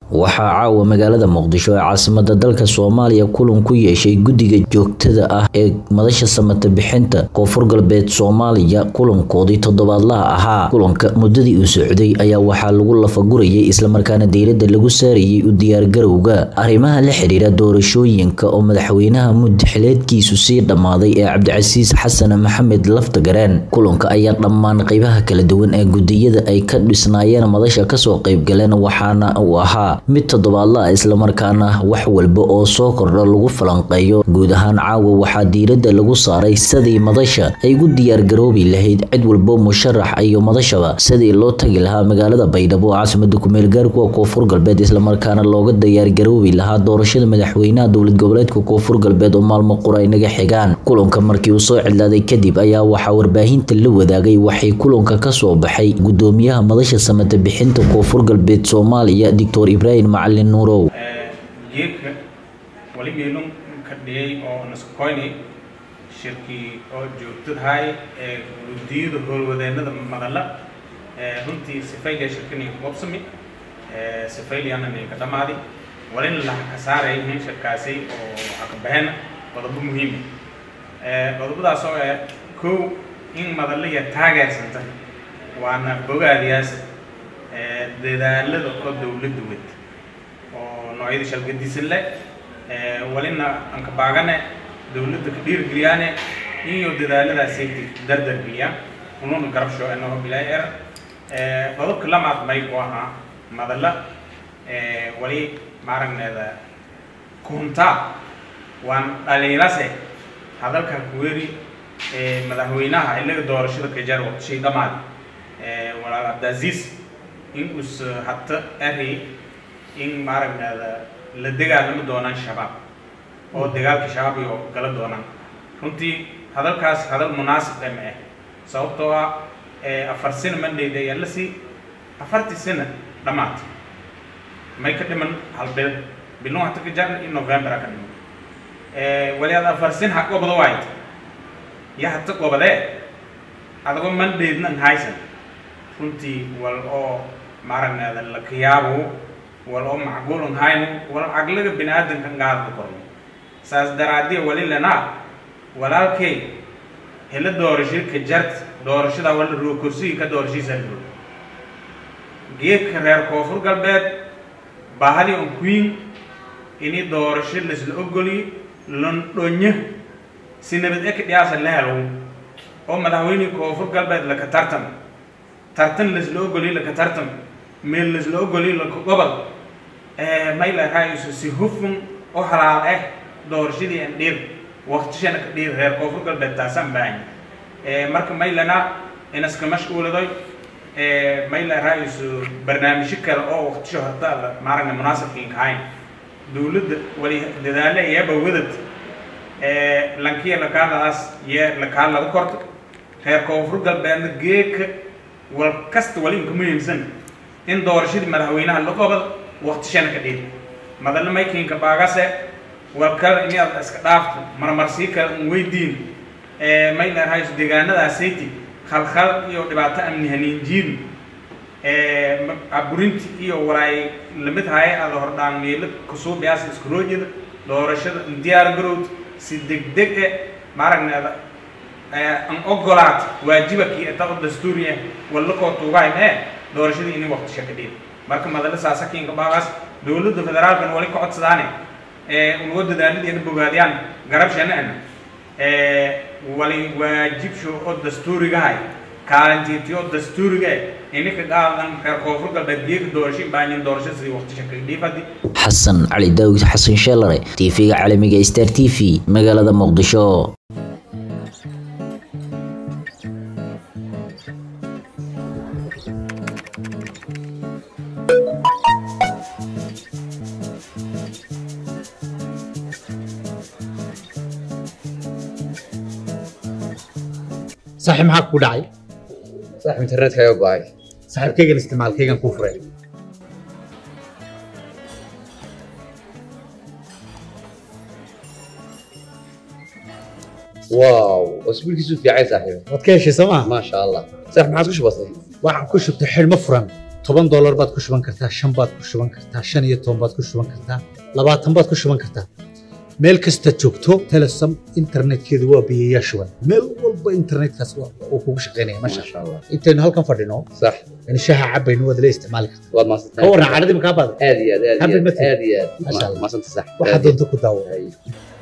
waxaa caawa magaalada Muqdisho ee caasimadda dalka Soomaaliya kulan ku yeeshay guddiga joogtada ah ee madasha samata bixinta Koonfur Galbeed Soomaaliya kulankoodii toddobaadlaha ahaa. Kulanka muddadii uu socday ayaa waxaa lagu lafagurayay isla markaana diiradda lagu saarayay u diyaargarowga arrimaha la xiriira doorashooyinka oo madaxweynaha muddaxileedkiisu sii dhamaaday ee Cabdicasiis Xasan Maxamed Laftagareen. Kulanka ayaa dhammaan qaybaha kala duwan ee guddiyada ay ka dhisnaayeen madasha ka soo qayb galeen, waxaana uu ahaa mid toddobaadla isla markaana wax walba oo soo kordha lagu falanqeeyo. Guud ahaan caawa waxaa diiradda lagu saaray sidii madasha ay ugu diyaar garoobi lahayd cid walba musharax iyo madashaba sidii loo tagi lahaa magaalada Baydhabo caasimadda ku meel gaarka Koonfur Galbeed isla markaana looga diyaar garoobi lahaa doorashada madaxweynaha dowlad goboleedka Koonfur Galbeed oo maalmo qura inaga xigaan. Kulanka markii uu soo cilaaday kadib ayaa waxaa warbaahinta la wadaagay waxay kulanka ka soo baxay gudoomiyaha madasha samata bixinta Koonfur Galbeed Soomaaliya Dr. Ibrahim Macalin Nuurow. geedka wali meelun ka dhigay oo nasqoynay shirkii oo joogtadahay ee guddiyada howlwadeennada madala runtii sifayga shirkani qobsami sifayliana ka dhamaadi walin la ka saaray in shirkaasi oo aqbaheen qodobo muhiim qodobadaas oo koow in madala ya taageersanta waana bogaadiyaas dadaalada oo dawladdu wad oo noocyada shalgadiisan leh walina aan ka baagane dawladda ka dhiirgeliyaan iyo dadaaladaas ay dardar biya ununa garabsho anoo bilaayar qodobka lamaad may ku ahaa madala wali maaragneeda kunta waan dhaliilase hadalka kuweri madaxweynaha ilaga doorashada ka jar waqti shay dhamaad walaal Cabdicasiis in us hatta ari in maaragnaada la dagaalamo doonaan shabaab oo dagaalka shabaab iyo kala doonaan runtii hadalkaas hadal munaasib ah sababtoo ah afar sano mandayda ayaa la sii 40 sano dhamaad may ka dhiman hal bil bilno hata ka jar in November ka dhiman waliyaad afar sano xaq oo badawayd ya hata qobade adagoo mandaydna haysan runtii wal oo maaragnaada la kiyaabo wal macquul hayn wal aqliga bini'aadamka qaad karo saas daraadii wali lana walaalkay hela doorashada ka jart doorashada wal kursi ka doorashada geedka reer Koonfur Galbeed bahali on queen ini doorashada la ogoli londonye sinabad ek dhiyaas la helo oo madaxweynaha Koonfur Galbeed la ka tartan la ogoli la ka tartan meel la ogoli la gobol may la raayso si hufun oo xalaal doorashadii aan dhir waqtishana ka dhir reer Koonfur Galbeed taasan baan marka may lana inaska mashquuladay may la raayso barnaamij kale oo waqtisho hadda maaragna munaasabkiin kahayn dawladda wali dadaale yaba wadad lankiya la kaadaas la kaala korto reer Koonfur Galbeed geeka wal kasta wali inka muhiimsan in doorashadii madaxweynaha la qabad waqtishana ka dhig madalna may keenka baagase walkal in aad iska dhaafto marmarsi ka weydiin may la hayso deegaanada aseyti khalkhal iyo dhibaato amni haniinjiin aburinti iyo walaay lamid hay aad hordaan meel ku soo biyaas isku roojida doorashada diyaar garowd si degdeg maaragnaada an ogolaat waajibki ee dastuuriga wala ko tuugay doorashadii in waqti shaqadii marka madala saasakiinka baaqas dawladda federaalka wali ka codsadaan uu wadadaalidii bogaadiyaan garab shanaan wali waajib soo oo dastuuriga hay kaalintiyo dastuuriga inka qaadan ka Koonfur Galbeed geek doorasho baanin doorashadii waqti shaqadii fadi Xasan Cali Daawud Xasan Sheelare TV-ga caalamiga Star TV magaalada Muqdisho. صاحب معك بداعي صاحب انترنت كايو باي صاحب كيغن استعمال كيغن كفري واو اسبوع كيسو في عايز صاحبي وتكيش سما ما شاء الله صاحب معك وش بسيط واحد كشف تحل مفرم $10 baad ku shuban kartaa 5 baad ku shuban kartaa 15 baad ku shuban kartaa 20 baad ku shuban kartaa meel kasta joogto Telesom internetkeedu waa biyaha shuban meel walba internetkaas uu kugu shaqeynaya ma sha Allah intaan halkan fadhino صح in shaaha cabayno wada la isticmaali kartaa واد ما صدق ka waran caadadii ma ka baad هذه حبيت مثل. هذه ما شاء الله. ما صدق صح waxa doonto ku daawo